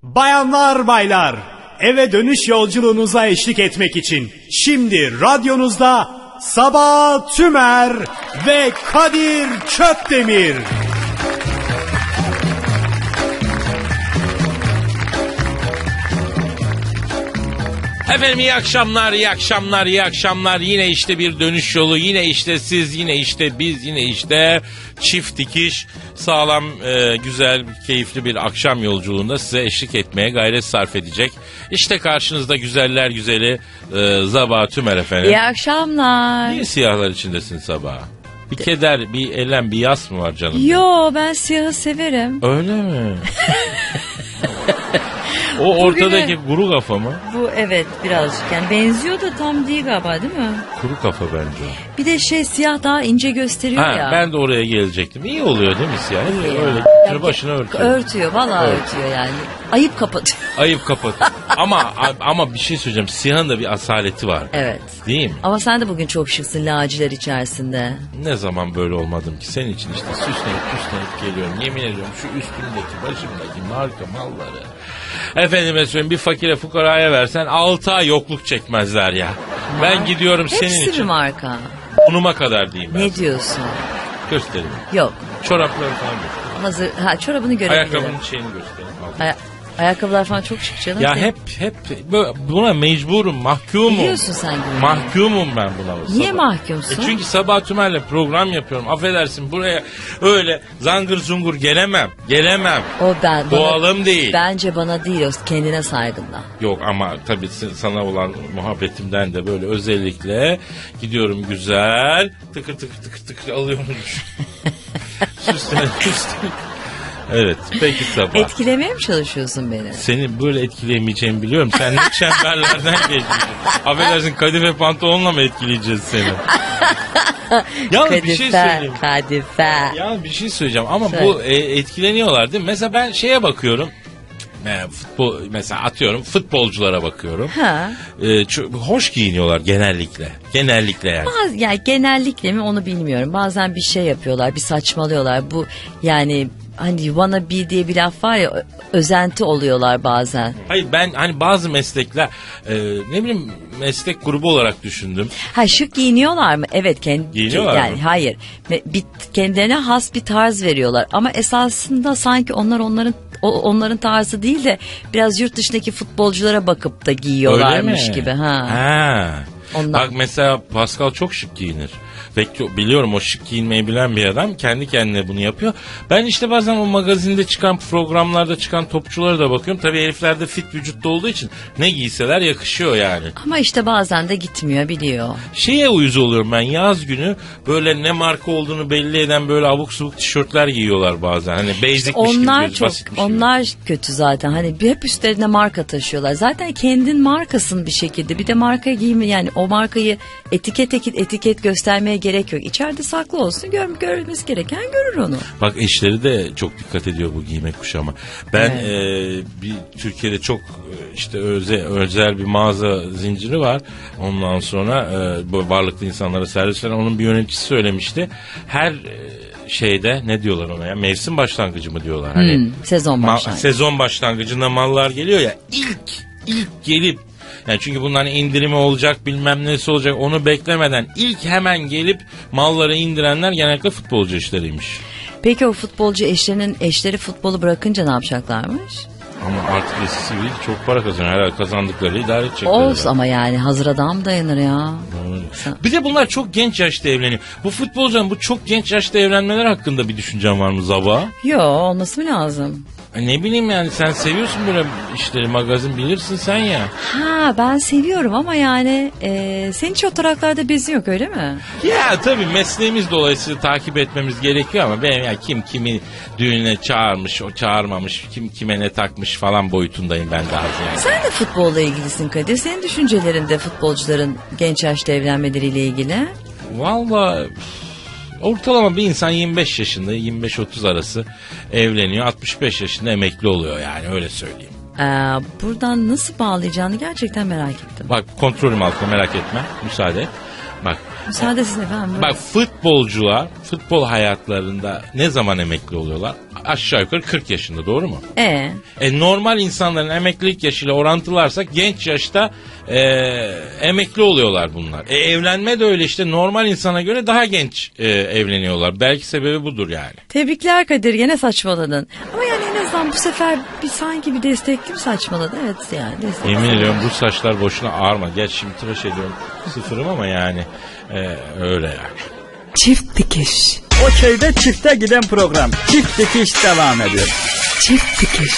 Bayanlar baylar, eve dönüş yolculuğunuza eşlik etmek için şimdi radyonuzda Sabah Tümer ve Kadir Çöpdemir. Efendim iyi akşamlar, iyi akşamlar, iyi akşamlar. Yine işte bir dönüş yolu, yine işte siz, yine işte biz, yine işte çift dikiş, sağlam, güzel, keyifli bir akşam yolculuğunda size eşlik etmeye gayret sarf edecek. İşte karşınızda güzeller güzeli Sabah Tümer efendim. İyi akşamlar. Niye siyahlar içindesin Sabah? Bir keder, bir elem, bir yas mı var canım? Yo, ben siyahı severim. Öyle mi? O ortadaki kuru kafa mı? Bu evet birazcık yani benziyor da tam değil galiba değil mi? Kuru kafa bence. Bir de siyah daha ince gösteriyor ya. Ben de oraya gelecektim. İyi oluyor değil mi siyah? İyi Öyle ya. başını örtüyor. Örtüyor vallahi örtüyor yani. Ayıp kapatıyor. Ayıp kapatıyor. ama bir şey söyleyeceğim. Siyahın da bir asaleti var. Evet. Değil mi? Ama sen de bugün çok şıksın laciler içerisinde. Ne zaman böyle olmadım ki? Senin için işte süslenip geliyorum. Yemin ediyorum şu üstümdeki başımdaki marka malları. Efendime söyleyeyim bir fakire fukaraya versen 6 ay yokluk çekmezler ya. Ben gidiyorum senin için. Hepsi bir marka. Bunuma kadar diyeyim ben. Ne diyorsun? Göstereyim. Yok. Çorapları falan göstereyim. Hazır. Çorabını görebilirim. Ayakkabının şeyini göstereyim. Ayakkabılar falan çok şık canım. Ya hep buna mecburum, mahkumum. Biliyorsun sen gibi. Mahkumum ben buna. Niye mahkumsun? Çünkü Sabah Tümer'le program yapıyorum. Affedersin buraya öyle zangır zungur gelemem. O Doğalım değil. Bence bana değil, o kendine saygında. Yok ama tabii sana olan muhabbetimden de böyle özellikle gidiyorum güzel tıkır alıyorum. Süslenip. Evet peki Sabah. Etkilemeye mi çalışıyorsun beni? Seni böyle etkileyemeyeceğimi biliyorum. Sen ne çemberlerden geçiyorsun. Affedersin kadife pantolonla mı etkileyeceğiz seni? Yalnız bir şey söyleyeyim. Kadife. Ya bir şey söyleyeceğim ama bu etkileniyorlar değil mi? Mesela ben şeye bakıyorum. Futbol mesela atıyorum futbolculara bakıyorum. Hoş giyiniyorlar genellikle. Genellikle yani. Yani genellikle mi onu bilmiyorum. Bazen bir şey yapıyorlar, bir saçmalıyorlar. Bu yani hani wannabe diye bir laf var ya, özenti oluyorlar bazen. Hayır ben hani bazı meslekler ne bileyim meslek grubu olarak düşündüm. Şık giyiniyorlar mı? Evet giyiniyorlar yani mı? Hayır. Kendilerine has bir tarz veriyorlar ama esasında sanki onların tarzı değil de biraz yurt dışındaki futbolculara bakıp da giyiyorlarmış gibi. Ondan. Bak mesela Pascal çok şık giyinir. Ve biliyorum o şık giyinmeyi bilen bir adam kendi kendine bunu yapıyor. Ben işte bazen o magazinde çıkan programlarda çıkan topçulara da bakıyorum. Tabii herifler de fit vücutta olduğu için ne giyseler yakışıyor yani. Ama işte bazen de gitmiyor biliyor. Şeye uyuz oluyorum ben yaz günü böyle ne marka olduğunu belli eden böyle abuk subuk tişörtler giyiyorlar bazen. Hani basicmiş gibi basitmiş gibi. Onlar kötü zaten hani hep üstlerine marka taşıyorlar. Zaten kendin markasın bir şekilde bir de marka giyme yani o markayı etiket göstermeye gerek yok. İçeride saklı olsun. Görülmesi gereken görür onu. Bak eşleri de çok dikkat ediyor bu giyime kuşama. Ben bir Türkiye'de çok işte özel bir mağaza zinciri var. Ondan sonra varlıklı insanlara servis veren onun bir yöneticisi söylemişti. Her şeyde ne diyorlar ona ya? Mevsim başlangıcı mı diyorlar? Hani sezon başlangıcı. Sezon başlangıcında mallar geliyor ya ilk gelip yani çünkü bunların indirimi olacak bilmem nesi olacak onu beklemeden ilk hemen gelip malları indirenler genellikle futbolcu eşleriymiş. Peki o futbolcu eşleri futbolu bırakınca ne yapacaklarmış? Ama artık eskisi değil çok para kazanıyor. Herhalde kazandıkları idare edecekler. Olsun ama yani hazır adam dayanır ya. Bir de bunlar çok genç yaşta evleniyor. Bu futbolcuların bu çok genç yaşta evlenmeler hakkında bir düşüncen var mı Zaba? Yok olması mı lazım? Ne bileyim yani sen seviyorsun böyle işleri magazin bilirsin sen ya. Ben seviyorum ama yani senin hiç o taraklarda bezin yok öyle mi? Ya tabii mesleğimiz dolayısıyla takip etmemiz gerekiyor ama benim ya kim kimi düğüne çağırmış o çağırmamış kim kime ne takmış falan boyutundayım ben daha yani. Sen de futbolla ilgilisin Kadir. Senin düşüncelerin de futbolcuların genç yaşta evlenmeleriyle ilgili. Vallahi ortalama bir insan 25 yaşında 25-30 arası evleniyor 65 yaşında emekli oluyor yani öyle söyleyeyim. Buradan nasıl bağlayacağını gerçekten merak ettim. Bak kontrolüm altında merak etme müsaade et. Bak Müsaadesine efendim. Bak futbolcular futbol hayatlarında ne zaman emekli oluyorlar? Aşağı yukarı 40 yaşında, doğru mu? Normal insanların emeklilik yaşıyla orantılarsak genç yaşta emekli oluyorlar bunlar. Evlenme de öyle işte, normal insana göre daha genç evleniyorlar. Belki sebebi budur yani. Tebrikler Kadir, gene saçmaladın. Ama yani en azından bu sefer sanki bir destekli mi saçmaladın? Evet yani destekli. Yemin ediyorum bu saçlar boşuna ağarma. Geç şimdi tıraş ediyorum, sıfırım ama yani öyle yani. Çift dikiş. O köyde çifte giden program. Çift dikiş devam ediyor. Çift dikiş.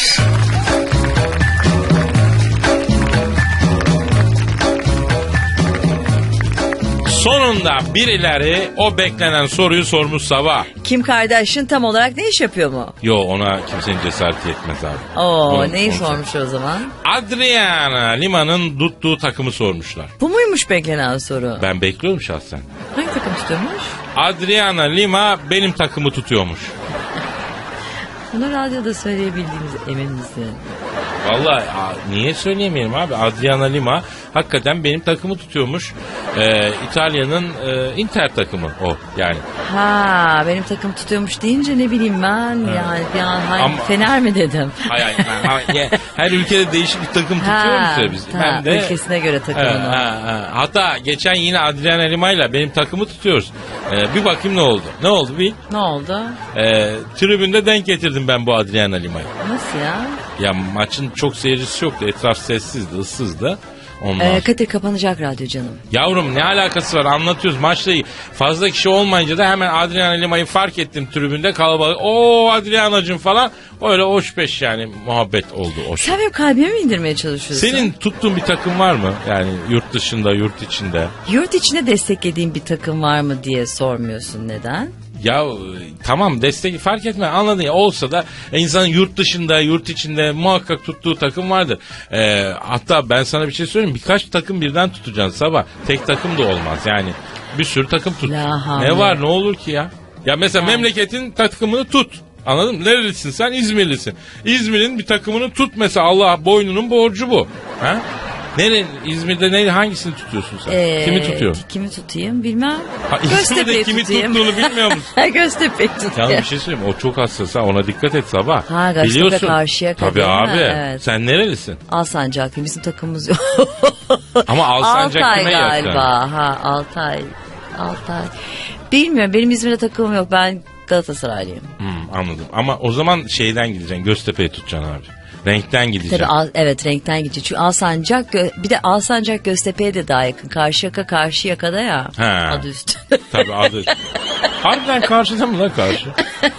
Sonunda birileri o beklenen soruyu sormuş Sabah. Kim Kardashian tam olarak ne iş yapıyor mu? Yo, ona kimsenin cesareti yetmez abi. Neyi sormuş o zaman? Adriana Lima'nın tuttuğu takımı sormuşlar. Bu muymuş beklenen soru? Ben bekliyorum şahsen. Hangi takım tutuyormuş? Adriana Lima benim takımı tutuyormuş. Bunu radyoda söyleyebildiğinize emin misin? Vallahi niye söyleyemeyelim abi? Adriana Lima hakikaten benim takımı tutuyormuş. İtalya'nın Inter takımı o yani. Benim takım tutuyormuş deyince ne bileyim ben yani bir an Fener mi dedim? Hayır, her ülkede değişik bir takım tutuyoruz ya biz. Hem de ülkesine göre takımını. Hatta geçen yine Adriana Lima ile benim takımı tutuyoruz. Bir bakayım ne oldu? Ne oldu bil? Ne oldu? Tribünde denk getirdim ben bu Adriana Lima'yı. Nasıl ya? Ya maçın çok seyircisi yoktu. Etraf sessizdi, ıssızdı. Kadir kapanacak radyo canım. Yavrum ne alakası var, anlatıyoruz. Maçla fazla kişi olmayınca da hemen Adriana Lima'yı fark ettim tribünde, kalabalık. Adrianacığım falan, öyle hoş beş yani muhabbet oldu. Sen benim kalbimi mi indirmeye çalışıyorsun? Senin tuttuğun bir takım var mı? Yani yurt dışında, yurt içinde. Yurt içinde desteklediğin bir takım var mı diye sormuyorsun, neden? Ya tamam, destek fark etme, anladın ya, olsa da insanın yurt dışında yurt içinde muhakkak tuttuğu takım vardır. Hatta ben sana bir şey söyleyeyim, birkaç takım birden tutacaksın Sabah, tek takım da olmaz yani, bir sürü takım tut. Ne var, ne olur ki ya? Ya mesela memleketin takımını tut. Anladın mı? Nerelisin sen? İzmirlisin. İzmir'in bir takımını tut mesela, Allah boynunun borcu bu. Ha? İzmir'de hangisini tutuyorsun sen? Kimi tutuyorsun? Kimi tutayım bilmem. İzmir'de kimi tuttuğunu bilmiyor musun? Göztepe'yi tutuyorum. Yalnız bir şey söyleyeyim, o çok hassas, ona dikkat et Sabah. Göztepe Karşıyaka. Tabii abi. Evet. Sen nerelisin? Alsancaklı, bizim takımımız yok. Ama Alsancak Altay kime yakın? galiba. Altay. Bilmiyorum, benim İzmir'de takımım yok, ben Galatasaraylıyım. Anladım, ama o zaman şeyden gideceksin, Göztepe'yi tutacaksın abi. Renkten gideceksin. Tabii evet, renkten gidecek. Çünkü Alsancak bir de Alsancak Göztepe'ye de daha yakın. Karşıyaka'da ya. Adı üstü. Tabii adı üstü. Harbiden karşıda mı lan karşı?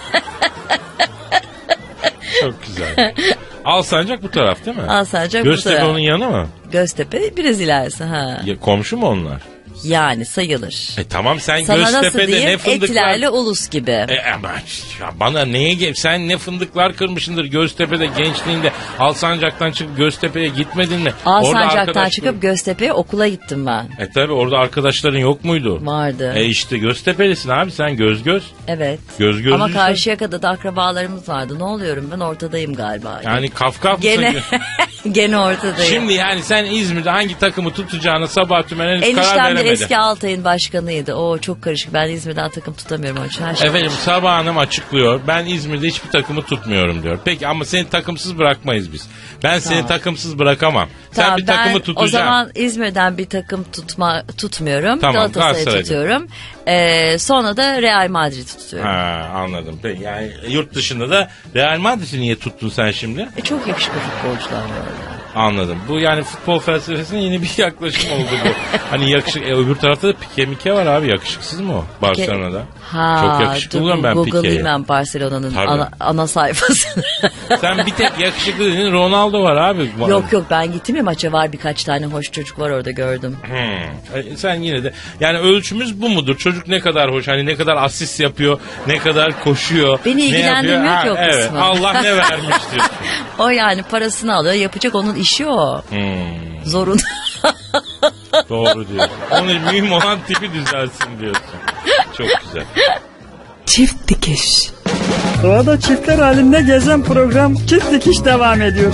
Çok güzel. Alsancak bu taraf değil mi? Alsancak bu taraf. Göztepe onun yanı mı? Göztepe biraz ilerisi. Komşu mu onlar? Yani sayılır. Tamam, sen sana Göztepe'de ne fındıklar... Etilerle Ulus gibi. Ama bana neye sen ne fındıklar kırmışsındır Göztepe'de gençliğinde, Alsancak'tan çıkıp Göztepe'ye gitmedin mi? Alsancak'tan çıkıp Göztepe'ye okula gittim ben. Tabii orada arkadaşların yok muydu? Vardı. İşte Göztepe'lisin abi sen, göz. Evet. Göz ama Karşıyaka'da da akrabalarımız vardı. Ne oluyorum ben, ortadayım galiba. Yani Kafkaf mısın? Gene ortadayım. Şimdi yani sen İzmir'de hangi takımı tutacağını Sabah Tümen henüz karar veremedi. Eski Altay'ın başkanıydı. O çok karışık. Ben İzmir'den takım tutamıyorum. Onun için efendim Sabah Hanım açıklıyor. Ben İzmir'de hiçbir takımı tutmuyorum diyor. Peki ama seni takımsız bırakmayız biz. Ben seni takımsız bırakamam. Sen bir takımı tutacaksın. O zaman İzmir'den bir takım tutmuyorum. Tamam, Galatasaray'ı tutuyorum. Sonra da Real Madrid'i tutuyorum. Anladım. Peki yani yurt dışında da Real Madrid'i niye tuttun sen şimdi? Çok yakışıklı futbolcular var orada. Anladım. Bu yani futbol felsefesine yeni bir yaklaşım oldu bu. Hani öbür tarafta da Pique var abi, yakışıksız mı o Barcelona'da? Çok yakışıklı buluyorum ben Pique'yi. Google'layım ben Barcelona'nın ana sayfasını. Sen bir tek yakışıklı dedin, Ronaldo var abi. Yok ben gittim ya maça, var birkaç tane hoş çocuk var orada, gördüm. Sen yine de yani ölçümüz bu mudur? Çocuk ne kadar hoş, hani ne kadar asist yapıyor, ne kadar koşuyor. Beni ilgilendirmiyor ki o kısmı. Evet, Allah ne vermiştir. O yani parasını alıyor, yapacak, onun işi o. Zorun. Doğru diyorsun. Onun mühim olan tipi düzelsin diyorsun. Çok güzel. Çift dikiş. Doğada çiftler halinde gezen program Çift Dikiş devam ediyor.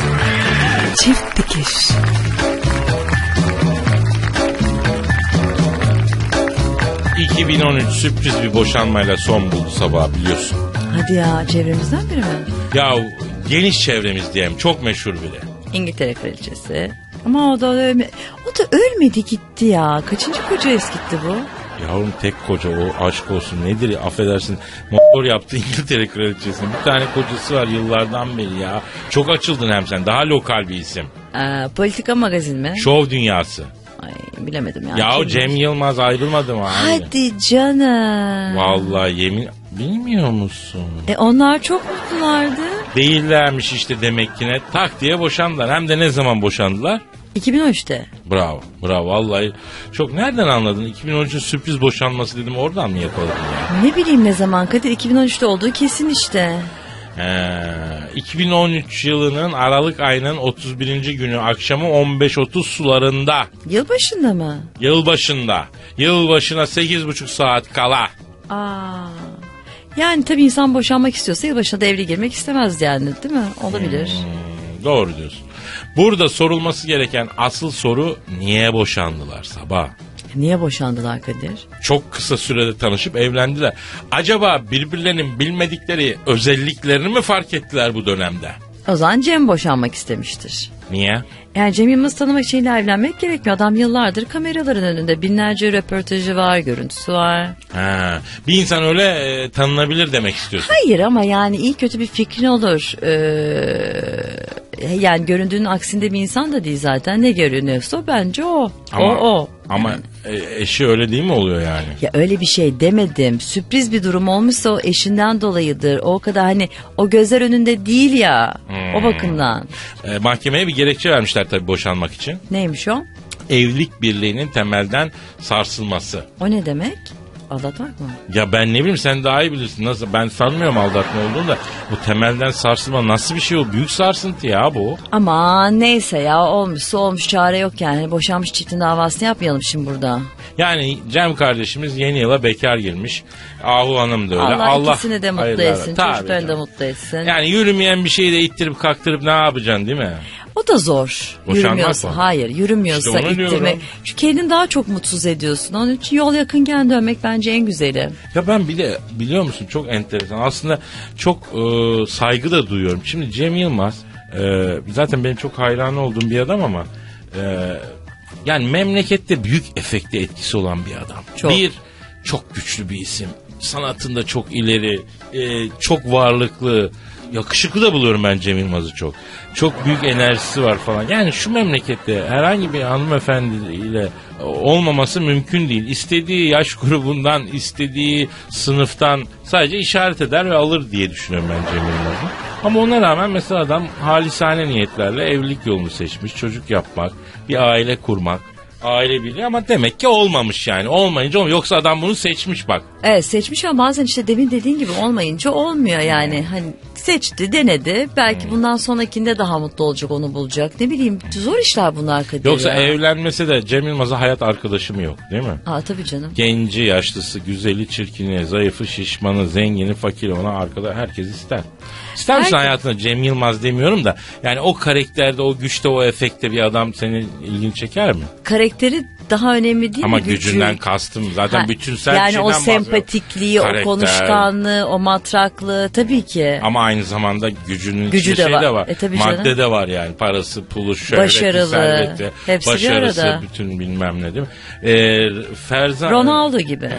Çift dikiş. 2013 sürpriz bir boşanmayla son buldu Sabah, biliyorsun. Hadi ya, çevremizden biri mi? Ya geniş çevremiz diyelim, çok meşhur biri. İngiltere kraliçesi. Ama o da ölmedi gitti ya. Kaçıncı koca eskitti bu? Yavrum tek koca, o aşk olsun nedir, affedersin, motor yaptı İngiltere kraliçesinin. Bir tane kocası var yıllardan beri ya. Çok açıldın hem sen, daha lokal bir isim. Politika magazin mi? Şov dünyası. Ay, bilemedim ya. Ya o Cem Yılmaz ayrılmadı mı? Hadi canım. Vallahi yemin, bilmiyor musun? Onlar çok mutlulardı. Değillermiş işte demek ki, ne tak diye boşandılar. Hem de ne zaman boşandılar? 2013'te. Bravo vallahi çok, nereden anladın? 2013'ün sürpriz boşanması dedim, oradan mı yakaladın ya? Ne bileyim ne zaman Kadir, 2013'te olduğu kesin işte. 2013 yılının Aralık ayının 31. günü akşamı 15.30 sularında. Yılbaşında mı? Yılbaşında. Yılbaşına 8,5 saat kala. Yani tabii insan boşanmak istiyorsa yılbaşında da evli girmek istemez yani, değil mi? Olabilir. Doğru diyorsun. Burada sorulması gereken asıl soru, niye boşandılar Sabah? Niye boşandılar Kadir? Çok kısa sürede tanışıp evlendiler. Acaba birbirlerinin bilmedikleri özelliklerini mi fark ettiler bu dönemde? O zaman Cem boşanmak istemiştir. Niye? Yani Cem Yılmaz'ı tanımak için evlenmek gerekmiyor. Adam yıllardır kameraların önünde, binlerce röportajı var, görüntüsü var. Bir insan öyle tanınabilir demek istiyorsun. Hayır ama yani iyi kötü bir fikrin olur. Yani göründüğünün aksinde bir insan da değil zaten. Ne görünüyorsa bence o. O. Ama eşi öyle değil mi oluyor yani? Ya öyle bir şey demedim. Sürpriz bir durum olmuşsa o eşinden dolayıdır. O kadar hani o gözler önünde değil ya. O bakımdan. Mahkemeye bir gerekçe vermişler tabii boşanmak için. Neymiş o? Evlilik birliğinin temelden sarsılması. O ne demek? Aldatmak mı? Ya ben ne bileyim, sen daha iyi bilirsin. Nasıl? Ben sanmıyorum aldatma olduğunu da. Bu temelden sarsılma nasıl bir şey o? Büyük sarsıntı ya bu. Aman neyse ya, olmuşsa olmuş, çare yok yani. Boşanmış çiftin davasını yapmayalım şimdi burada. Yani Cem kardeşimiz yeni yıla bekar girmiş. Ahu Hanım da öyle. Allah ikisini de mutlu etsin. Çocuklarını da mutlu etsin. Yani yürümeyen bir şeyi de ittirip kaktırıp ne yapacaksın değil mi? O da zor. Yürümüyorsa. Hayır, yürümüyorsa işte ittirmek. Çünkü kendini daha çok mutsuz ediyorsun. Onun için yol yakınken dönmek bence en güzeli. Ya ben bir de biliyor musun, çok enteresan. Aslında çok saygı da duyuyorum. Şimdi Cem Yılmaz zaten benim çok hayran olduğum bir adam ama yani memlekette büyük efekte etkisi olan bir adam. Çok. Çok güçlü bir isim. Sanatında çok ileri, çok varlıklı. Yakışıklı da buluyorum ben Cem Yılmaz'ı çok. Çok büyük enerjisi var falan. Yani şu memlekette herhangi bir hanımefendiyle olmaması mümkün değil. İstediği yaş grubundan, istediği sınıftan sadece işaret eder ve alır diye düşünüyorum ben Cem Yılmaz'ı. Ama ona rağmen mesela adam halisane niyetlerle evlilik yolunu seçmiş. Çocuk yapmak, bir aile kurmak. Aile birliği, ama demek ki olmamış yani. Olmayınca olmuyor. Yoksa adam bunu seçmiş bak. Evet, seçmiş ama bazen işte demin dediğin gibi olmayınca olmuyor yani. Hani seçti, denedi. Belki bundan sonrakinde daha mutlu olacak, onu bulacak. Ne bileyim, zor işler bunlar Kadir. Yoksa ya. Evlenmese de Cem Yılmaz'a hayat arkadaşı mı yok değil mi? Tabii canım. Genci, yaşlısı, güzeli, çirkini, zayıfı, şişmanı, zengini, fakiri, ona arkada herkes ister. İster misin hayatında Cem Yılmaz demiyorum da, yani o karakterde, o güçte, o efekte bir adam senin ilgini çeker mi? Karakteri daha önemli değil ama mi? Ama gücünden kastım zaten bütünsel bir yani şeyden o sempatikliği, o konuşkanlığı, o matraklığı tabii ki. Ama aynı zamanda gücü de şey var. de var. Tabii madde canım. de var yani. Parası, pulu, şöhreti, başarılı, serveti, hepsi başarısı, bir arada. bütün bilmem ne değil mi? Ferzan... Ronaldo gibi.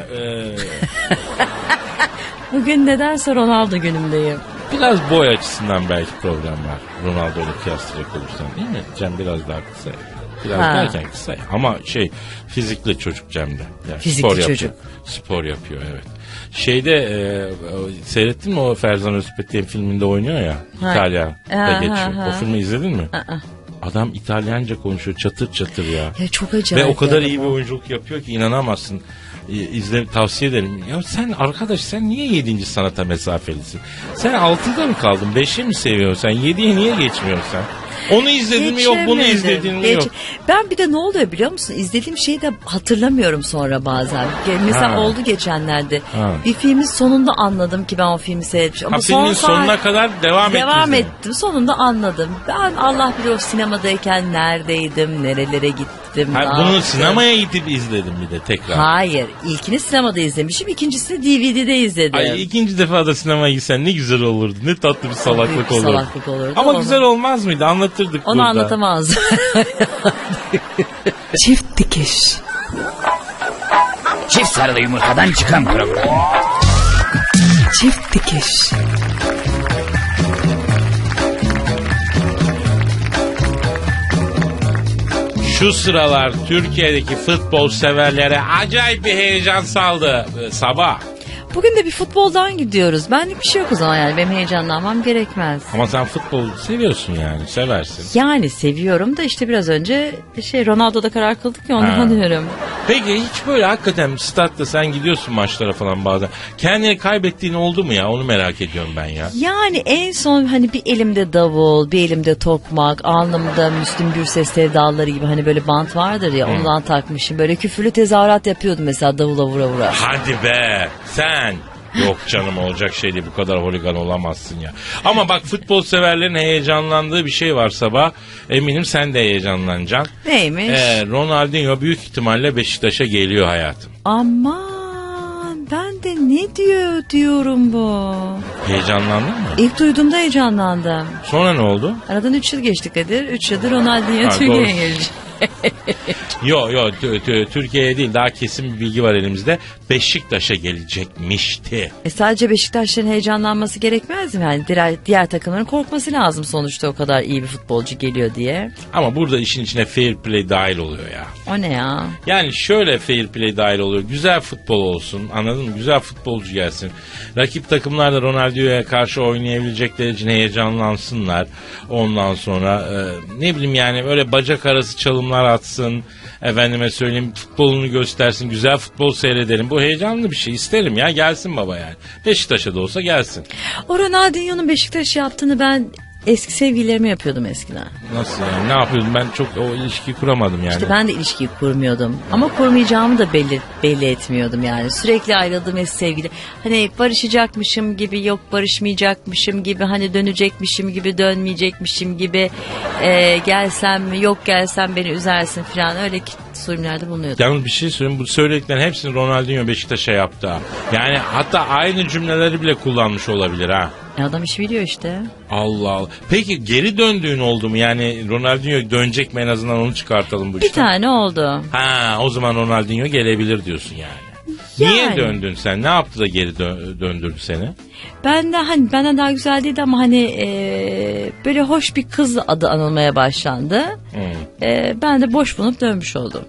Bugün nedense Ronaldo günümdeyim. Biraz boy açısından belki problem var. Ronaldo ile kıyaslayacak olursan değil mi? Cem biraz daha kısa. Biraz derken kısa. Ama fizikli çocuk Cem'de. Yani fizikli spor çocuk. Yapıyor. Spor yapıyor evet. Seyrettin mi o Ferzan Özpetek'in filminde oynuyor ya? İtalya'da geçiyor. O filmi izledin mi? Adam İtalyanca konuşuyor çatır çatır ya. Ya çok acayip. Ve o kadar iyi bir oyunculuk yapıyor ki inanamazsın. Tavsiye ederim. Ya sen arkadaş, sen niye 7. sanata mesafelisin? Sen 6'da mı kaldın? 5'e mi seviyorsun sen? 7'ye niye geçmiyorsun sen? Onu izledin mi yok, bunu izledin mi yok. Ben bir de ne oluyor biliyor musun? İzlediğim şeyi de hatırlamıyorum sonra bazen. Mesela oldu geçenlerde. Bir filmin sonunda anladım ki ben o filmi seyretmişim. Ama filmin sonuna kadar devam ettim. Sonunda anladım. Ben Allah bilir o sinemadayken neredeydim, nerelere gittim. gittim. Ha, ne bunu yaptım? sinemaya gidip izledim bir de tekrar. Hayır. İlkini sinemada izlemişim. İkincisini DVD'de izledim. Ay, ikinci defa da sinemaya gitsen ne güzel olurdu. Ne tatlı bir salaklık Büyük bir olurdu. salaklık olurdu. Ama Onu- güzel olmaz mıydı? Anlatırdık Onu burada. anlatamazdım. Çift dikiş. Çift sarılı yumurtadan çıkan program. Çift dikiş. Şu sıralar Türkiye'deki futbol severlere acayip bir heyecan saldı sabah. Bugün de bir futboldan gidiyoruz. Benlik bir şey yok o zaman yani. Benim heyecanlanmam gerekmez. Ama sen futbol seviyorsun yani, seversin. Yani seviyorum da işte biraz önce Ronaldo'da karar kıldık ya ondan Ha. diyorum. Peki hiç böyle hakikaten statta sen gidiyorsun maçlara falan bazen. Kendini kaybettiğin oldu mu ya? Onu merak ediyorum ben ya. Yani en son hani bir elimde davul, bir elimde tokmak, alnımda Müslüm Gürses sevdaları gibi hani böyle bant vardır ya ondan takmışım. Böyle küfürlü tezahürat yapıyordum mesela davula vura vura. Hadi be sen. Yok canım olacak şey değil, bu kadar holigan olamazsın ya. Ama bak futbol severlerin heyecanlandığı bir şey var sabah. Eminim sen de heyecanlanacaksın. Neymiş? Ronaldinho büyük ihtimalle Beşiktaş'a geliyor hayatım. Aman ben de ne diyorum bu. Heyecanlandın mı? İlk duyduğumda heyecanlandım. Sonra ne oldu? Aradan 3 yıl geçti Kadir. 3 yıldır Ronaldinho Ha, Türkiye'ye doğru. gelecek. Yok Türkiye'ye değil, daha kesin bir bilgi var elimizde. Beşiktaş'a gelecekmişti. Sadece Beşiktaşların heyecanlanması gerekmez mi? Yani diğer takımların korkması lazım sonuçta o kadar iyi bir futbolcu geliyor diye. Ama burada işin içine fair play dahil oluyor ya. O ne ya? Yani şöyle fair play dahil oluyor. Güzel futbol olsun, anladın mı? Güzel futbolcu gelsin. Rakip takımlar da Ronaldinho'ya karşı oynayabilecekleri için heyecanlansınlar. Ondan sonra ne bileyim yani öyle bacak arası çalımlar atsın. Efendime söyleyeyim, futbolunu göstersin. Güzel futbol seyredelim. Bu heyecanlı bir şey. İsterim ya, gelsin baba yani. Beşiktaş'a da olsa gelsin. O Ronaldinho'nun Beşiktaş yaptığını ben eski sevgililerime yapıyordum eskiden. Nasıl yani? Ne yapıyordum? Ben çok o ilişkiyi kuramadım yani. İşte ben de ilişkiyi kurmuyordum. Ama kurmayacağımı da belli etmiyordum yani. Sürekli ayrıldığım eski sevgili. Hani barışacakmışım gibi, yok barışmayacakmışım gibi, hani dönecekmişim gibi, dönmeyecekmişim gibi. Gelsem mi, yok gelsem beni üzersin falan. Öyle söylemlerde bulunuyordum. Yalnız bir şey söyleyeyim. Bu söylediklerin hepsini Ronaldinho Beşiktaş'a yaptı ha. Yani hatta aynı cümleleri bile kullanmış olabilir ha. Adam işi biliyor işte. Allah Allah. Peki geri döndüğün oldu mu? Yani Ronaldinho dönecek mi, en azından onu çıkartalım bu Bir işten. tane oldu. Ha, o zaman Ronaldinho gelebilir diyorsun yani. Niye Yani. döndün sen? Ne yaptı da geri döndürdü seni? Benden daha güzel değildi ama böyle hoş bir kız adı anılmaya başlandı. Ben de boş bulup dönmüş oldum.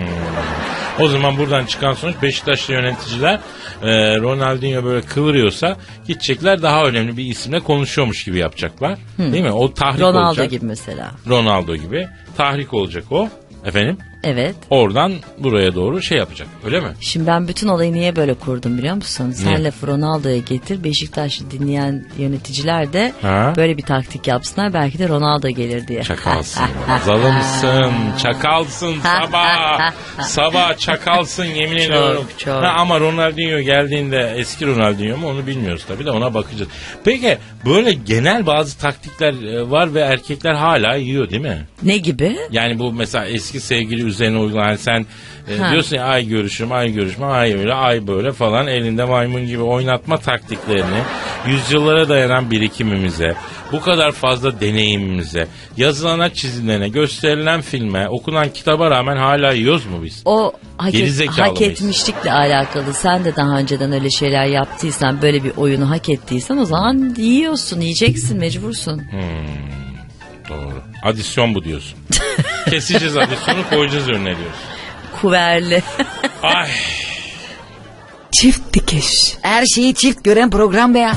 O zaman buradan çıkan sonuç, Beşiktaşlı yöneticiler Ronaldinho böyle kıvırıyorsa gidecekler, daha önemli bir isimle konuşuyormuş gibi yapacaklar. Değil mi? O tahrik Ronaldo olacak. gibi mesela. Ronaldo gibi. Tahrik olacak o. Efendim? Evet. Oradan buraya doğru şey yapacak. Öyle mi? Şimdi ben bütün olayı niye böyle kurdum biliyor musun? Sen lafı Ronaldo'ya getir. Beşiktaş'ı dinleyen yöneticiler de böyle bir taktik yapsınlar. Belki de Ronaldo gelir diye. Çakalsın. Zalımsın. Çakalsın sabah. Sabah çakalsın, yemin ediyorum. Çok. Ama Ronaldinho geldiğinde eski Ronaldinho mu onu bilmiyoruz tabii de, ona bakacağız. Peki böyle genel bazı taktikler var ve erkekler hala yiyor değil mi? Ne gibi? Yani bu mesela eski sevgili üzerine uygulanan, sen diyorsun ya, ay görüşüm, ay öyle, ay böyle falan, elinde maymun gibi oynatma taktiklerini yüzyıllara dayanan birikimimize, bu kadar fazla deneyimimize, yazılana, çizilene, gösterilen filme, okunan kitaba rağmen hala yiyoruz mu biz? O Gerizekalı hak mıyız? etmişlikle alakalı. Sen de daha önceden öyle şeyler yaptıysan, böyle bir oyunu hak ettiysen o zaman yiyeceksin, mecbursun. Doğru. Adisyon bu diyorsun. Keseceğiz adisyonu, koyacağız önüne diyorsun. Kuverli. Ay. Çift dikiş. Her şeyi çift gören program be ya.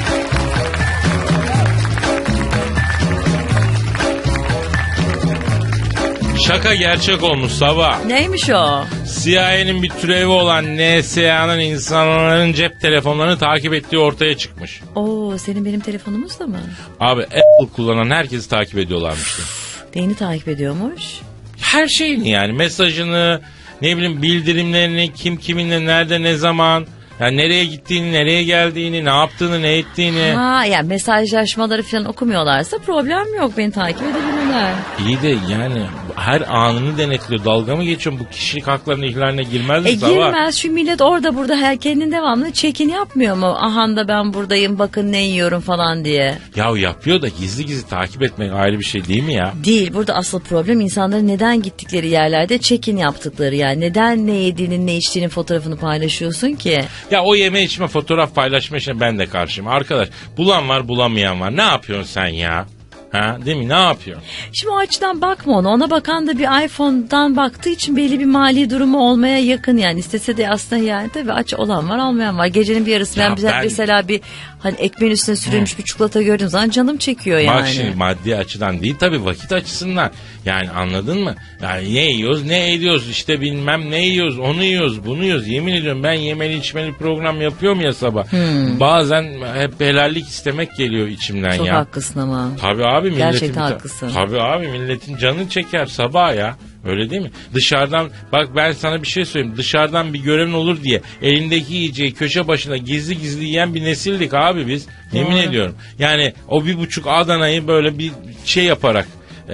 Şaka gerçek olmuş sabah. Neymiş o? CIA'nin bir türevi olan NSA'nın insanların cep telefonlarını takip ettiği ortaya çıkmış. Oo, senin benim telefonumuz da mı? Abi Apple kullanan herkesi takip ediyorlarmıştı. Neyini takip ediyormuş? Her şeyini yani, mesajını, ne bileyim bildirimlerini, kim kiminle nerede ne zaman, yani nereye gittiğini, nereye geldiğini, ne yaptığını, ne ettiğini. Ha, yani mesajlaşmaları falan okumuyorlarsa problem yok, beni takip edebilirler. İyi de yani her anını denetliyor. Dalga mı geçiyorsun? Bu kişilik haklarının ihlaline girmez mi Sabah? Girmez. Şu millet orada burada her kendin devamlı check-in yapmıyor mu? Ahanda ben buradayım bakın ne yiyorum falan diye. Ya yapıyor da gizli gizli takip etmek ayrı bir şey değil mi ya? Değil. Burada asıl problem insanların neden gittikleri yerlerde check-in yaptıkları yani. Neden ne yediğinin ne içtiğinin fotoğrafını paylaşıyorsun ki? Ya o yeme içme fotoğraf paylaşma işine ben de karşıyım. Arkadaş bulan var bulamayan var. Ne yapıyorsun sen ya? Ha, değil mi? Ne yapıyorsun? Şimdi o açıdan bakma ona. Ona bakan da bir iPhone'dan baktığı için belli bir mali durumu olmaya yakın yani. İstese de aslında yani tabii aç olan var almayan var. Gecenin bir yarısı ben mesela bir hani ekmeğin üstüne sürülmüş bir çikolata gördüğüm zaman canım çekiyor yani. Bak şimdi maddi açıdan değil tabii vakit açısından. Yani anladın mı? Yani ne yiyoruz ne ediyoruz işte bilmem ne yiyoruz onu yiyoruz bunu yiyoruz. Yemin ediyorum ben yemeli içmeli program yapıyorum ya sabah. Bazen hep helallik istemek geliyor içimden Çok ya. Çok haklısın ama. Tabii abi milletin. Gerçekten haklısın. Tabii abi milletin canını çeker sabah ya. Öyle değil mi? Dışarıdan bak ben sana bir şey söyleyeyim. Dışarıdan bir gören olur diye elindeki yiyeceği köşe başına gizli gizli yiyen bir nesildik abi biz. Yemin ediyorum. Yani o 1,5 Adana'yı böyle bir şey yaparak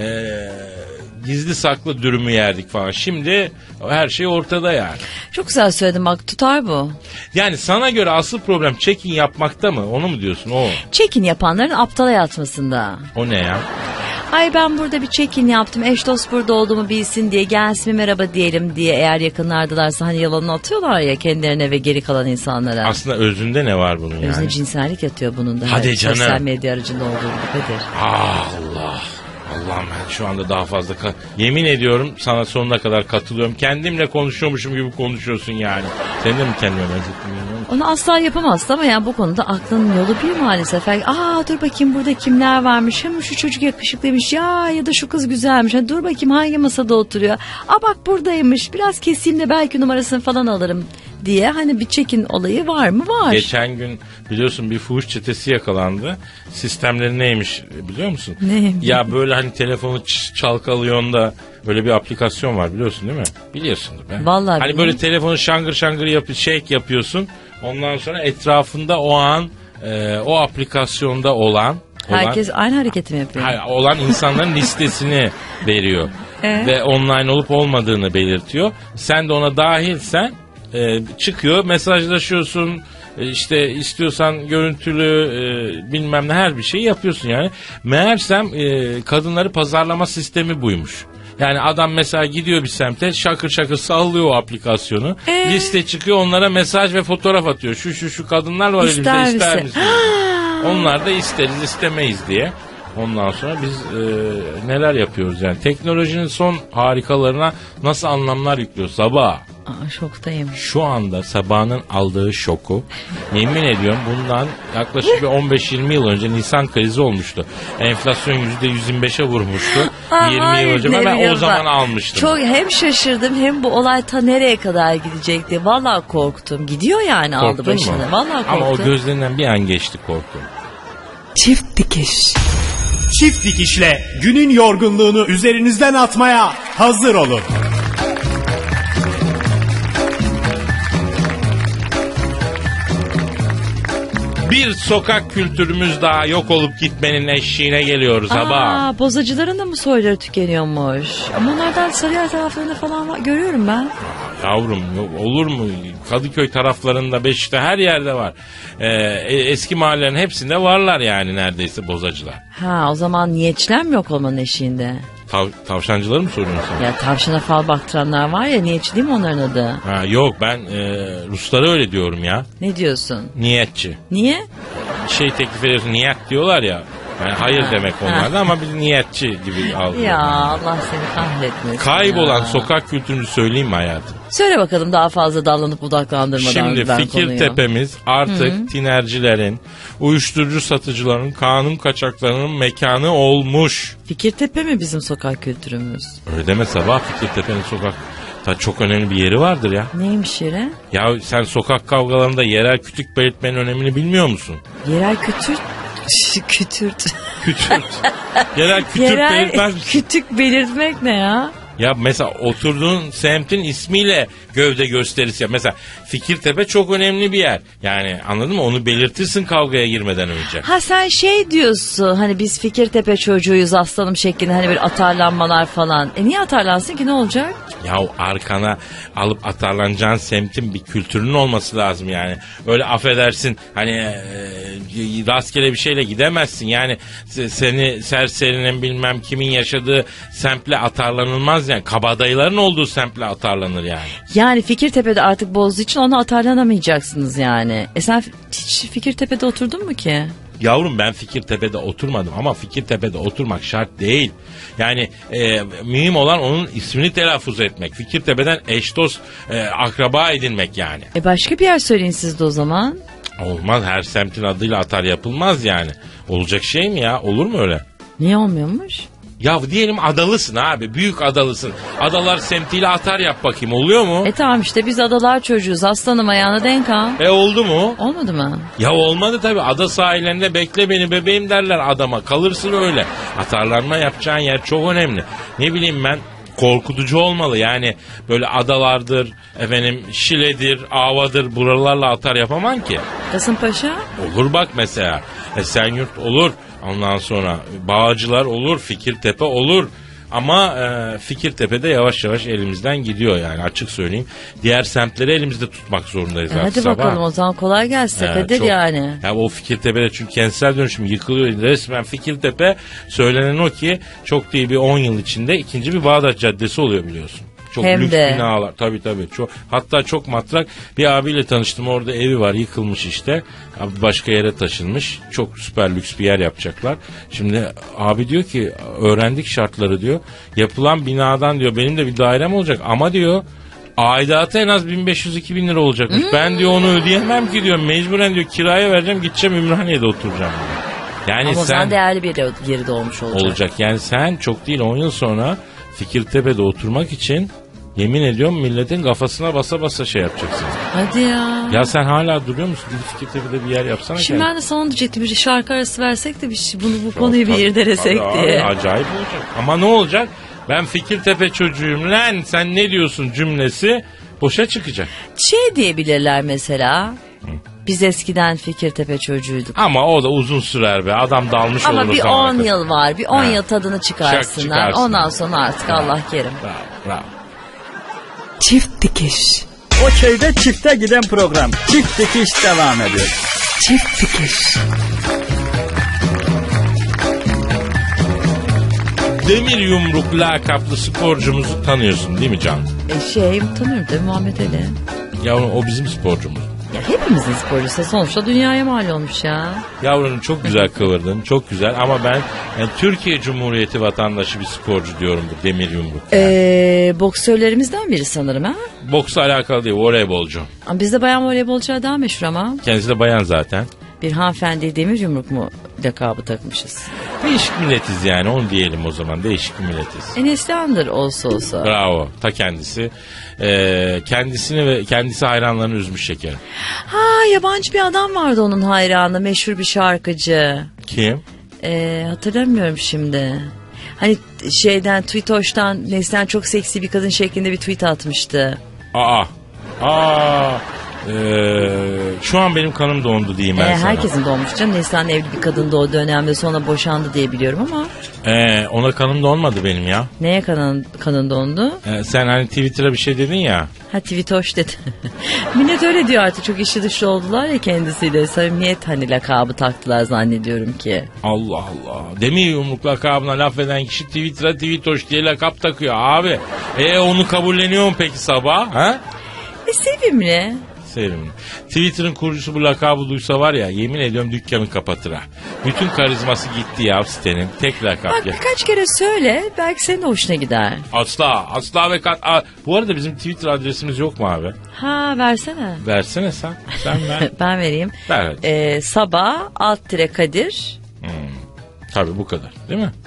gizli saklı dürümü yerdik falan. Şimdi her şey ortada yani. Çok güzel söyledin bak tutar bu. Yani sana göre asıl problem check-in yapmakta mı? Onu mu diyorsun? O. Check-in yapanların aptala yatmasında. O ne ya? Ay ben burada bir check-in yaptım. Eş dost burada olduğumu bilsin diye gelsin merhaba diyelim diye eğer yakınlardalarsa hani yalanını atıyorlar ya kendilerine ve geri kalan insanlara. Aslında özünde ne var bunun yani? Özünde cinsellik yatıyor bunun da. Hadi canım. Sosyal medya aracında olduğu gibi Kadir. Allah. Allah'ım ben şu anda daha fazla yemin ediyorum sana sonuna kadar katılıyorum. Kendimle konuşuyormuşum gibi konuşuyorsun yani. Sen de mi kendime benzettin? Onu asla yapamazsın ama yani bu konuda aklın yolu bir maalesef. Dur bakayım burada kimler varmış. Hem şu çocuk yakışıklıymış ya da şu kız güzelmiş. Dur bakayım hangi masada oturuyor. Bak buradaymış biraz keseyim de belki numarasını falan alırım diye hani bir check-in olayı var mı? Var. Geçen gün biliyorsun bir fuhuş çetesi yakalandı. Sistemleri neymiş biliyor musun? Neymiş? Ya böyle hani telefonu çalkalıyorsun da böyle bir aplikasyon var biliyorsun değil mi? Biliyorsundur be. Vallahi hani böyle telefonu şangır şangır yapıyorsun. Ondan sonra etrafında o an o aplikasyonda olan herkes aynı hareketi mi yapıyor? Olan insanların listesini veriyor. Ve online olup olmadığını belirtiyor. Sen de ona dahilsen çıkıyor mesajlaşıyorsun işte istiyorsan görüntülü bilmem ne her bir şey yapıyorsun yani. Meğersem kadınları pazarlama sistemi buymuş. Yani adam mesela gidiyor bir semte şakır şakır sallıyor o aplikasyonu. Liste çıkıyor onlara mesaj ve fotoğraf atıyor. Şu kadınlar var elimizde ister misin? Onlar da isteriz istemeyiz diye. Ondan sonra biz neler yapıyoruz yani. Teknolojinin son harikalarına nasıl anlamlar yüklüyor Sabah. Şoktayım. Şu anda Sabah'ın aldığı şoku yemin ediyorum bundan yaklaşık bir 15-20 yıl önce Nisan krizi olmuştu. Enflasyon %125'e vurmuştu. 20 yıl önce ben o zaman almıştım. Çok hem şaşırdım hem bu olay ta nereye kadar gidecekti. Vallahi korktum. Gidiyor yani Korktun aldı başını. mu? Vallahi korktum. Ama o gözlerinden bir an geçti korktum. Çift dikiş. Çift dikişle günün yorgunluğunu üzerinizden atmaya hazır olun. Bir sokak kültürümüz daha yok olup gitmenin eşiğine geliyoruz Sabah. Bozacıların da mı soyları tükeniyormuş? Ama onlardan Sarıyer taraflarında falan var. Görüyorum ben. Yavrum olur mu? Kadıköy taraflarında, Beşik'te her yerde var. Eski mahallelerin hepsinde varlar yani neredeyse bozacılar. O zaman niyetçiler mi yok olmanın eşiğinde? Tavşancıları mı soruyorsun sen? Ya tavşana fal baktıranlar var ya niyetçi değil mi onların adı? Yok ben Ruslara öyle diyorum ya. Ne diyorsun? Niyetçi. Niye? Şey teklif ediyorsun niyet diyorlar ya. Yani hayır demek onlarda ama biz niyetçi gibi algılıyoruz. Ya Allah seni kahretmesin. Kaybolan ya. sokak kültürünü söyleyeyim mi hayatım? Söyle bakalım daha fazla dallanıp budaklandırmadan. Şimdi Fikirtepe'miz artık tinercilerin, uyuşturucu satıcıların, kanun kaçaklarının mekanı olmuş. Fikirtepe mi bizim sokak kültürümüz? Öyle deme Sabah, Fikirtepe'nin çok önemli bir yeri vardır ya. Neymiş yeri? Ya sen sokak kavgalarında yerel kütük belirtmenin önemini bilmiyor musun? Yerel kütürt. Yerel kütük belirtmez misin? Kütük belirtmek ne ya? Ya mesela oturduğun semtin ismiyle gövde gösterisi yap. Mesela Fikirtepe çok önemli bir yer. Yani anladın mı? Onu belirtirsin kavgaya girmeden önce. Ha sen şey diyorsun hani biz Fikirtepe çocuğuyuz aslanım şeklinde hani bir atarlanmalar falan. Niye atarlansın ki ne olacak? Ya arkana alıp atarlanacağın semtin bir kültürünün olması lazım yani. Öyle affedersin hani rastgele bir şeyle gidemezsin. Yani seni serserinin bilmem kimin yaşadığı semtle atarlanılmaz yani. Kabadayıların olduğu semtle atarlanır yani. Yani Fikirtepe'de artık bozduğu için ona atarlanamayacaksınız yani. Sen hiç Fikirtepe'de oturdun mu ki? Yavrum ben Fikirtepe'de oturmadım ama Fikirtepe'de oturmak şart değil. Yani mühim olan onun ismini telaffuz etmek. Fikirtepe'den eş dost akraba edinmek yani. Başka bir yer söyleyin siz de o zaman. Olmaz, her semtin adıyla atar yapılmaz yani. Olacak şey mi ya? Olur mu öyle? Niye olmuyormuş? Ya diyelim adalısın abi, büyük adalısın. Adalar semtiyle atar yap bakayım, oluyor mu? Tamam işte biz adalar çocuğuz aslanım ayağına denk al. Oldu mu? Olmadı mı? Ya olmadı tabii, ada sahillerinde bekle beni bebeğim derler adama, kalırsın öyle. Atarlanma yapacağın yer çok önemli. Ne bileyim ben, korkutucu olmalı yani, böyle adalardır, efendim Şile'dir, Ava'dır, buralarla atar yapamam ki. Kasımpaşa? Olur bak mesela, Esenyurt olur, ondan sonra Bağcılar olur, Fikirtepe olur. Ama Fikirtepe'de yavaş yavaş elimizden gidiyor yani, açık söyleyeyim. Diğer semtleri elimizde tutmak zorundayız artık. Hadi sabah. bakalım o zaman kolay gelsin Kadir çok, yani. Ya o Fikirtepe'de çünkü kentsel dönüşüm yıkılıyor resmen. Fikirtepe, söylenen o ki çok değil bir 10 yıl içinde ikinci bir Bağdat Caddesi oluyor biliyorsun. Çok Hem lüks de. binalar tabii çok, hatta çok matrak bir abiyle tanıştım, orada evi var yıkılmış işte, abi başka yere taşınmış, çok süper lüks bir yer yapacaklar. Şimdi abi diyor ki öğrendik şartları diyor, yapılan binadan diyor benim de bir dairem olacak ama diyor aidatı en az 1500-2000 lira olacakmış. Ben diyor onu ödeyemem ki diyor, mecburen diyor kiraya vereceğim, gideceğim Ümraniye'de oturacağım diyor. Yani ama sen değerli bir yeri de olmuş olacak. Yani sen çok değil 10 yıl sonra Fikirtepe'de oturmak için yemin ediyorum milletin kafasına basa basa şey yapacaksın. Hadi ya. Ya sen hala duruyor musun? Bir Fikirtepe'de bir yer yapsana. Şimdi kendin. ben de sana diyecektim, bir şarkı arası versek de bu konuyu bir irdelesek Tabii diye. abi, acayip olacak. Ama ne olacak? Ben Fikirtepe çocuğuyum lan sen ne diyorsun cümlesi boşa çıkacak. Şey diyebilirler mesela. Biz eskiden Fikirtepe çocuğuyduk. Ama o da uzun sürer be. Adam dalmış olur Ama o bir zamana 10 kadar. yıl var. Bir 10 yıl tadını çıkarsınlar. Çıkarsın. Ondan sonra artık Allah kerim. Bravo. Çift dikiş. O köyde çifte giden program. Çift dikiş devam ediyor. Çift dikiş. Demir Yumruk lakaplı sporcumuzu tanıyorsun değil mi Can? Tanıyorum tabii, Muhammed Ali. Yavrum o bizim sporcumuz. Ya hepimizin sporcusu sonuçta dünyaya mal olmuş ya. Yavrum çok güzel kıvırdın, çok güzel ama ben Türkiye Cumhuriyeti vatandaşı bir sporcu diyorum bu Demir Yumruk. Boksörlerimizden biri sanırım ha. Boksla alakalı değil, voleybolcu. Ama bizde bayan voleybolcular daha meşhur ama. Kendisi de bayan zaten. Bir hanımefendi Demir Yumruk mu lakabı takmışız. Değişik milletiz yani, onu diyelim o zaman, değişik milletiz. Neslihan'dır olsa. Bravo, ta kendisi. Kendisini ve kendisi hayranlarını üzmüş şekerim. Ha, yabancı bir adam vardı onun hayranı, meşhur bir şarkıcı. Kim? Hatırlamıyorum şimdi. Hani Twitter'dan Neslihan çok seksi bir kadın şeklinde bir tweet atmıştı. Şu an benim kanım dondu diyeyim ben sana. Herkesin donmuş canım. Neslihan evli bir kadındı o dönemde, sonra boşandı diye biliyorum ama. Ona kanım donmadı benim ya. Neye kanın dondu? Sen hani Twitter'a bir şey dedin ya. Ha, tweetoş dedi. Millet öyle diyor artık, çok içi dışı oldular ya kendisiyle. Samimiyet hani lakabı taktılar zannediyorum ki. Allah Allah. Demir Yumruk lakabına laf eden kişi Twitter'a tweetoş diye lakap takıyor abi. Onu kabulleniyor mu peki sabah? Ha? Sevimli. Sevimli. Twitter'ın kurucusu bu lakabı duysa var ya, yemin ediyorum dükkanı kapatır ha. Bütün karizması gitti ya sitenin. Tek lakap. Bak birkaç kere söyle, belki senin de hoşuna gider. Asla ve bu arada bizim Twitter adresimiz yok mu abi? Ha, versene. Versene sen ver. Ben vereyim. Ver hadi. Sabah _Kadir. Tabii bu kadar değil mi?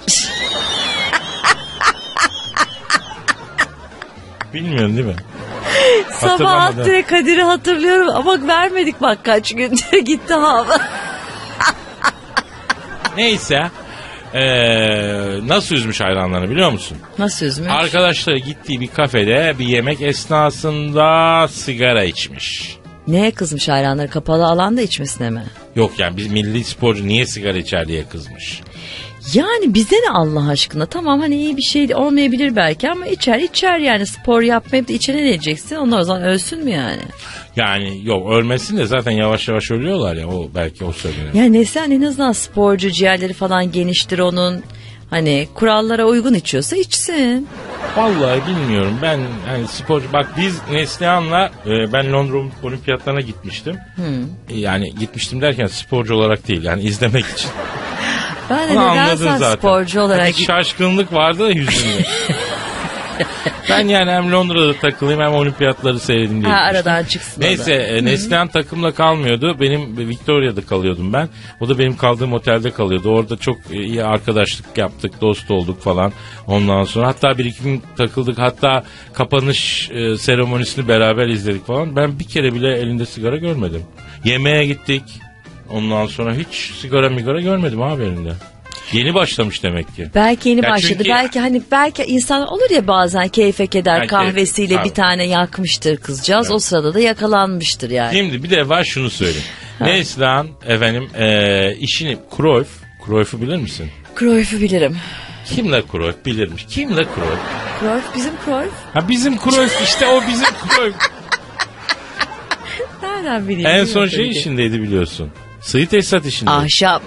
Bilmiyorum değil mi? Sabah Kadir'i hatırlıyorum ama vermedik bak, kaç gündür gitti hava. Neyse. nasıl üzmüş hayranlarını biliyor musun? Nasıl üzmüş? Arkadaşları gittiği bir kafede bir yemek esnasında sigara içmiş. Neye kızmış hayranları? Kapalı alanda içmesine mi? Yok yani biz milli sporcu niye sigara içer diye kızmış. Yani bize ne Allah aşkına? Tamam hani iyi bir şey olmayabilir belki ama içer yani spor yapmayıp da içene ne diyeceksin? Onlar o zaman ölsün mü yani? Yani yok ölmesin de zaten yavaş yavaş ölüyorlar ya o belki o söylenir. Yani Neslihan en azından sporcu, ciğerleri falan geniştir onun. Hani kurallara uygun içiyorsa içsin. Vallahi bilmiyorum ben hani sporcu bak biz Neslihan'la ben Londra Olimpiyatlarına gitmiştim. Yani gitmiştim derken sporcu olarak değil yani izlemek için. Ben de Onu neden anladın sen zaten. sporcu olarak... Bir şaşkınlık vardı da yüzünde. Ben yani hem Londra'da takılayım hem olimpiyatları seyredeyim diye. Ha, aradan çıksın. Neyse Neslihan takımla kalmıyordu. Benim Victoria'da kalıyordum ben. O da benim kaldığım otelde kalıyordu. Orada çok iyi arkadaşlık yaptık, dost olduk falan. Ondan sonra hatta bir iki gün takıldık. Hatta kapanış seremonisini beraber izledik falan. Ben bir kere bile elinde sigara görmedim. Yemeğe gittik. Ondan sonra hiç sigara görmedim abi elinde. Yeni başlamış demek ki. Belki yeni Ya başladı. çünkü- Belki insan olur ya bazen keyfe keder Belki, kahvesiyle abi. bir tane yakmıştır kızcağız. Evet. O sırada da yakalanmıştır yani. Şimdi bir defa şunu söyleyeyim. Neslihan efendim işini Cruyff'u bilir misin? Cruyff'u bilirim. Kimle Cruyff bilirmiş? Kimle Cruyff? Cruyff bizim Cruyff. Ha bizim Cruyff işte o bizim Cruyff. Nereden bileyim? En son bilmiyorum şey tabii ki. işindeydi biliyorsun. Sıvı tesisat işinde. Ahşap.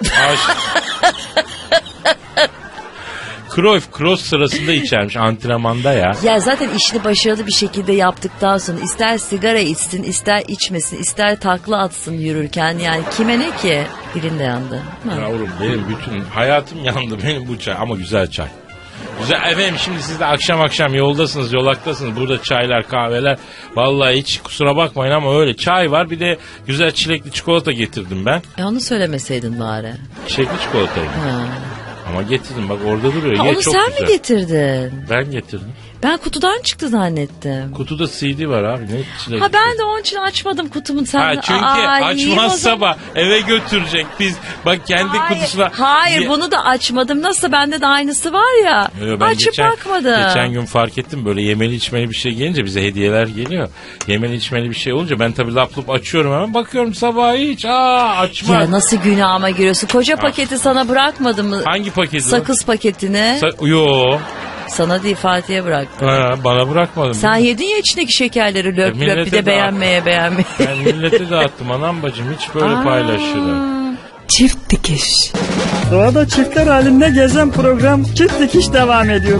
Cruyff cross sırasında içermiş antrenmanda ya. Ya zaten işini başarılı bir şekilde yaptıktan sonra ister sigara içsin, ister içmesin, ister takla atsın yürürken yani kime ne ki? Birinde yandı. Ha. Yavrum benim bütün hayatım yandı benim bu çay ama güzel çay. Güzel efendim şimdi siz de akşam yoldasınız yolaktasınız burada çaylar kahveler vallahi hiç kusura bakmayın ama öyle çay var bir de güzel çilekli çikolata getirdim ben. Onu söylemeseydin bari. Çilekli çikolatayı Ha. ama getirdim bak orada duruyor Ha, ye onu çok sen güzel. mi getirdin? Ben getirdim. Ben kutudan çıktı zannettim. Kutuda CD var abi ne çilekli. Ha ben de onun için açmadım kutumun. Sen Ha çünkü iyi o açmaz zaman. sabah eve götürecek biz bak kendi kutusuna. Hayır Ye- bunu da açmadım. Nasıl bende de aynısı var ya. Yo, ben Açıp bakmadım. Geçen gün fark ettim böyle yemeli içmeli bir şey gelince bize hediyeler geliyor. Yemeli içmeli bir şey olunca ben tabii laptop açıyorum hemen bakıyorum sabah hiç açmaz. Ya nasıl günahıma giriyorsun? Koca paketi sana bırakmadım mı? Hangi paketi? Sakız paketini. Yo. Sana değil Fatih'e bıraktım. Ha, bana bırakmadın. Sen yedin ya içindeki şekerleri löp millete löp bir de dağıt. beğenmeye. Ben millete dağıttım anam bacım hiç böyle paylaşırım. Çift dikiş. Doğada çiftler halinde gezen program Çift Dikiş devam ediyor.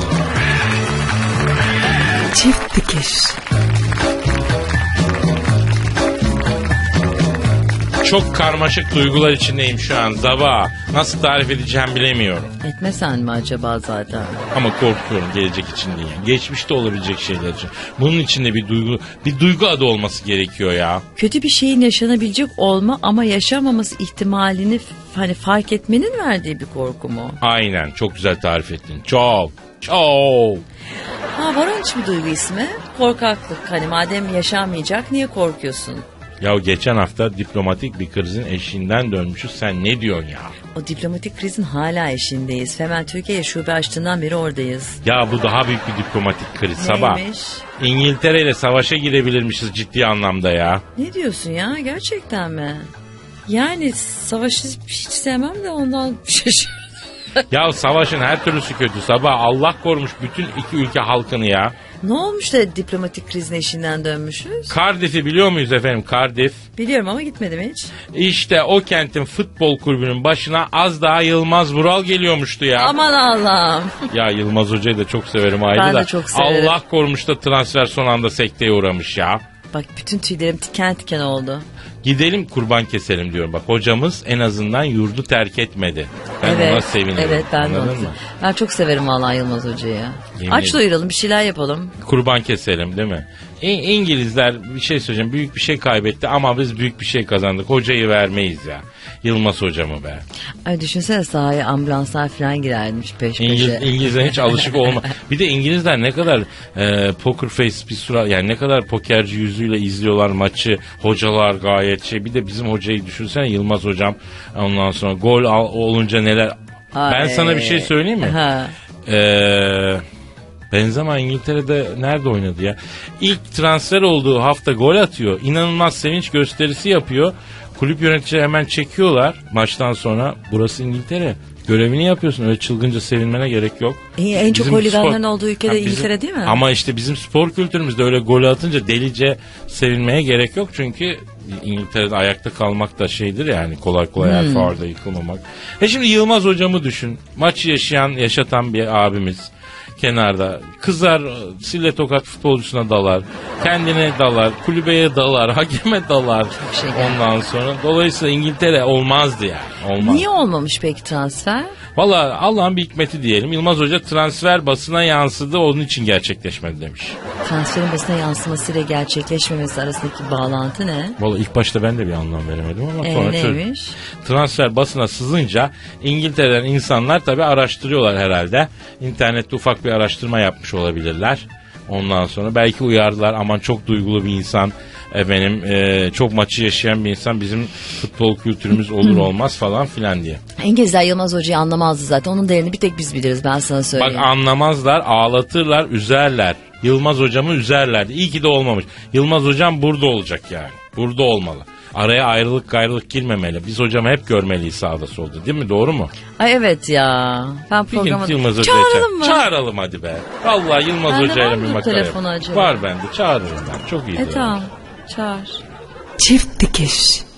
Çift dikiş. Çok karmaşık duygular içindeyim şu an Zaba. Nasıl tarif edeceğim bilemiyorum. Etmesen mi acaba zaten? Ama korkuyorum gelecek için değil. Geçmişte olabilecek şeyler için. Bunun içinde bir duygu adı olması gerekiyor ya. Kötü bir şeyin yaşanabilecek olma ama yaşamaması ihtimalini hani fark etmenin verdiği bir korku mu? Aynen çok güzel tarif ettin. Çok. Ha var onun için bir duygu ismi. Korkaklık. Hani madem yaşanmayacak niye korkuyorsun? Ya geçen hafta diplomatik bir krizin eşiğinden dönmüşüz. Sen ne diyorsun ya? O diplomatik krizin hala eşindeyiz. Femen Türkiye'ye şube açtığından beri oradayız. Ya bu daha büyük bir diplomatik kriz Sabah. Neymiş? İngiltere ile savaşa girebilirmişiz ciddi anlamda ya. Ne diyorsun ya gerçekten mi? Yani savaşı hiç sevmem de ondan şaşırdım. Ya savaşın her türlüsü kötü Sabah. Allah korumuş bütün iki ülke halkını ya. Ne olmuş da diplomatik krizin eşinden dönmüşüz? Cardiff'i biliyor muyuz efendim Cardiff? Biliyorum ama gitmedim hiç. İşte o kentin futbol kulübünün başına az daha Yılmaz Vural geliyormuştu ya. Aman Allah'ım. Ya Yılmaz Hoca'yı da çok severim ayrı Ben da. de çok severim. Allah korumuş da transfer son anda sekteye uğramış ya. Bak bütün tüylerim tiken tiken oldu. Gidelim kurban keselim diyorum. Bak hocamız en azından yurdu terk etmedi. Ben ona seviniyorum. Evet ben de Anladın onu. mı? Ben çok severim vallahi Yılmaz Hoca'yı. Yemin Aç ederim. doyuralım bir şeyler yapalım. Kurban keselim değil mi? İngilizler bir şey söyleyeceğim. Büyük bir şey kaybetti ama biz büyük bir şey kazandık. Hocayı vermeyiz ya. Yılmaz hocamı be. Ay düşünsene sahaya ambulanslar falan girermiş peş peşe. İngilizler hiç alışık olma. Bir de İngilizler ne kadar poker face bir surat yani ne kadar pokerci yüzüyle izliyorlar maçı. Hocalar gayet şey. Bir de bizim hocayı düşünsene Yılmaz hocam. Ondan sonra gol olunca neler Ben sana bir şey söyleyeyim mi? Ha. Benzema İngiltere'de nerede oynadı ya? İlk transfer olduğu hafta gol atıyor. İnanılmaz sevinç gösterisi yapıyor. Kulüp yöneticileri hemen çekiyorlar maçtan sonra. Burası İngiltere. Görevini yapıyorsun. Öyle çılgınca sevinmene gerek yok. En çok Bizim holiganların olduğu ülkede Ha, bizim- İngiltere değil mi? Ama işte bizim spor kültürümüzde öyle gol atınca delice sevinmeye gerek yok. Çünkü İngiltere'de ayakta kalmak da şeydir yani, kolay kolay her fuarda yıkılmamak. Şimdi Yılmaz hocamı düşün. Maçı yaşatan bir abimiz. Kenarda kızar, sille tokat futbolcusuna dalar, kendine dalar, kulübeye dalar, hakeme dalar. şey Ondan sonra dolayısıyla İngiltere olmazdı yani. Olmaz. Niye olmamış peki transfer? Valla Allah'ın bir hikmeti diyelim. Yılmaz Hoca transfer basına yansıdı, onun için gerçekleşmedi demiş. Transferin basına yansımasıyla gerçekleşmemesi arasındaki bağlantı ne? Valla ilk başta ben de bir anlam veremedim ama sonra çözdüm. Neymiş? Transfer basına sızınca İngiltere'den insanlar tabii araştırıyorlar herhalde. İnternette ufak bir araştırma yapmış olabilirler. Ondan sonra belki uyardılar, aman çok duygulu bir insan, çok maçı yaşayan bir insan, bizim futbol kültürümüz olur olmaz falan filan diye. İngilizler Yılmaz Hoca'yı anlamazdı zaten. Onun değerini bir tek biz biliriz, ben sana söyleyeyim. Bak anlamazlar, ağlatırlar, üzerler. Yılmaz hocamı üzerlerdi. İyi ki de olmamış. Yılmaz hocam burada olacak yani. Burada olmalı. Araya ayrılık gayrılık girmemeli. Biz hocamı hep görmeliyiz sağda solda, değil mi? Doğru mu? Ay evet ya. Ben Bir gün programa... Yılmaz Hoca'yı Çağıralım mı? Çağıralım hadi be. Vallahi Yılmaz Bende var Hoca'yla mı bir makale telefonu yap. acaba? Var bende. Çağırırım ben. Çok iyi. Tamam. Çağır. Çift dikiş.